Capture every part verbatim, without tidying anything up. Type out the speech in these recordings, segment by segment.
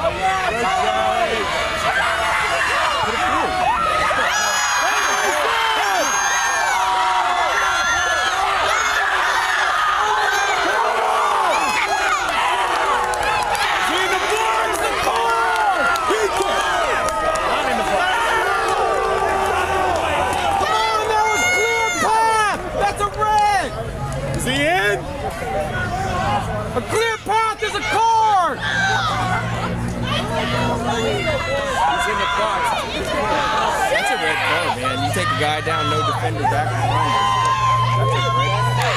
A clear path is a card! He's in the box. That's a red card, man. You take a guy down, no defender back behind him. That's a red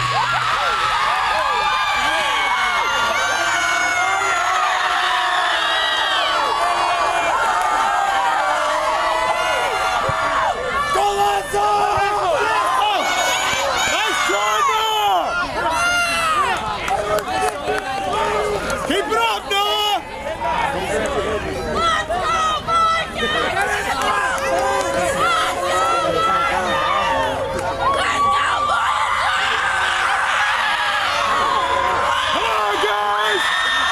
Keep it up, Noah! Come on, guys!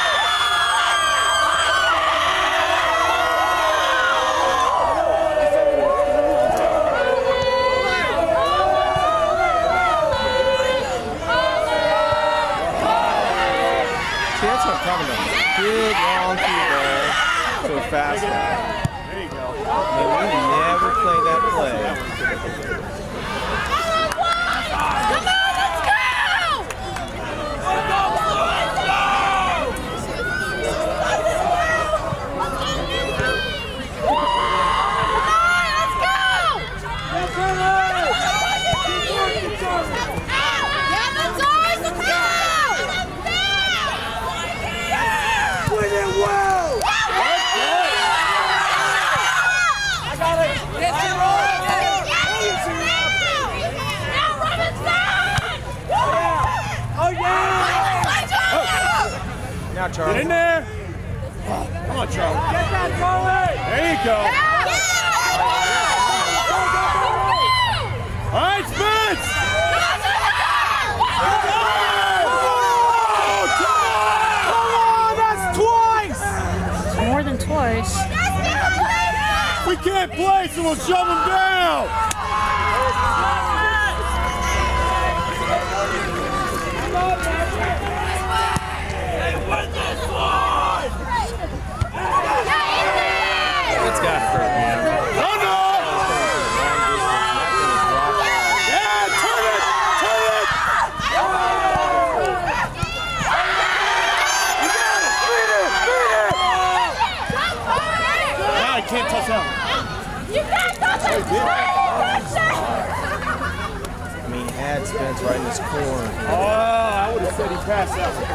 See, that's what I'm talking about. Big, long two ball to a fast guy. There you go. And we never play that play. Come on, let's go! Now, Charlie. Get in there. Come on, Charlie. Get that, Charlie. There you go. All right, Spence. Oh, come on. Come on, that's twice. More than twice. We can't play, so we'll shove them down. It's got hurt, man. Oh, no! Yeah, turn it! Turn it! You got it! Beat it! Beat it! Now I can't touch that one. You can't touch it! I mean, he had Spence right in his corner. Oh, I would have said he passed that one.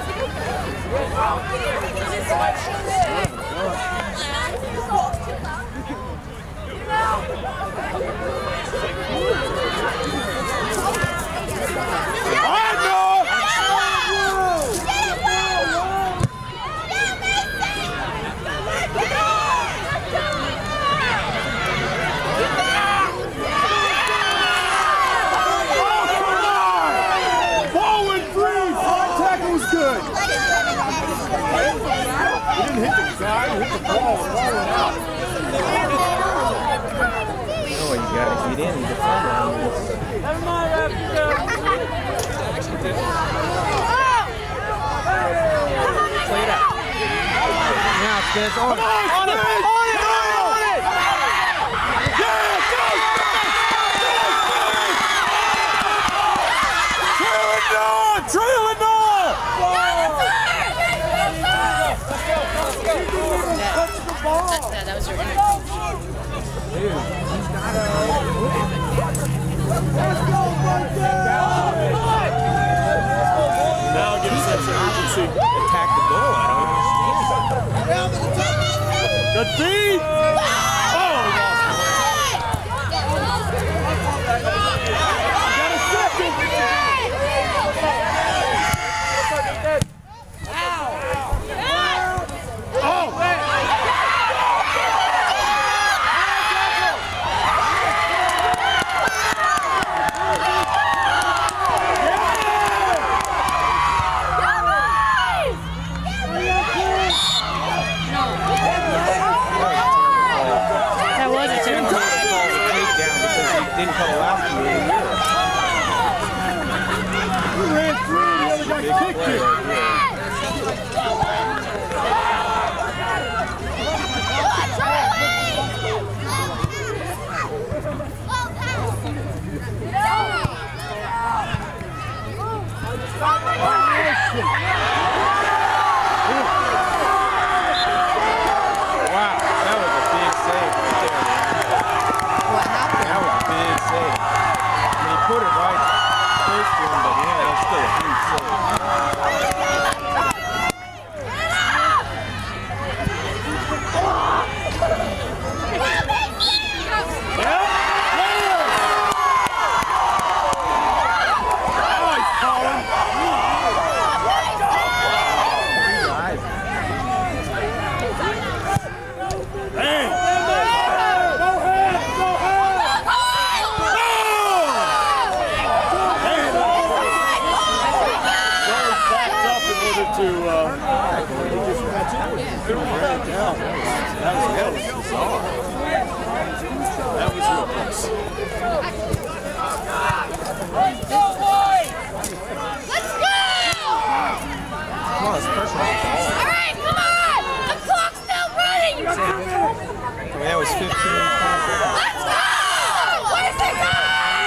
Get in and defend on this. Never mind, Africa. Play it out. Now, Spence, on it. On it! On it! On it! Yeah! Go! Trail it on! Trail it on! Touch the ball! That, that was your interview. Dude, he's got a... Let's go, now get a sense of urgency. Attack the goal. I don't understand. Good feed! Oh, we lost got a second! Oh! No. That was real close. Let's go! Come on, it's pressure on the ball. All right, come on! The clock's still running! Oh, that was fifteen. Let's go! Where's it going?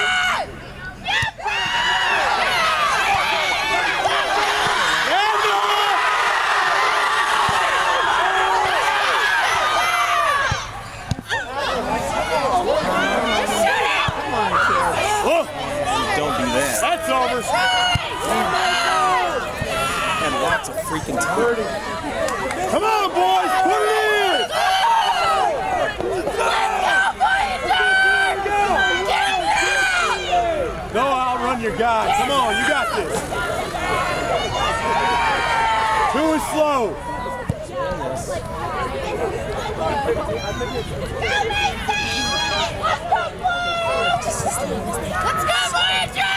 Don't do that. That's over. And lots of freaking time. Come on, boys, put it in. Go outrun your guy. Come on, you got this. Two is slow. Let's go, Voyager!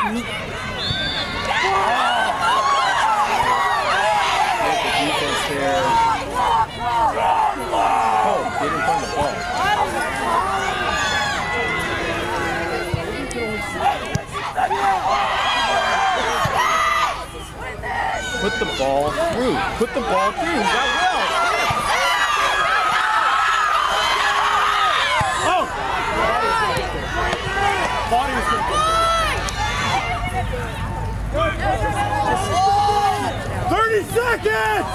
The defense there. Oh, get in front of the ball. Put the ball through. Put the ball through. You got well. Oh! Body was good. thirty seconds!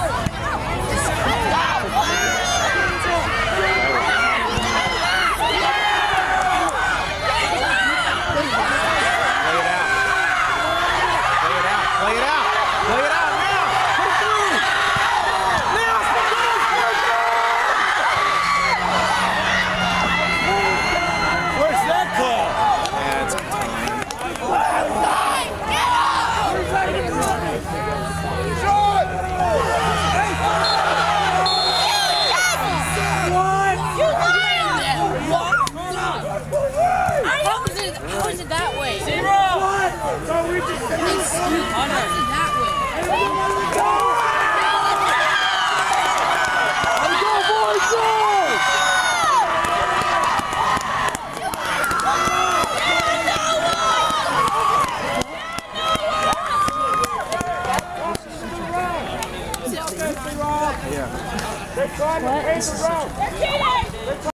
Play it out. Play it out. Play it out. Play it out now. Put it through. Now. Where's that call? That's How is it, how is it that way? Zero! How is it that way? Go, boys, go! yeah. What?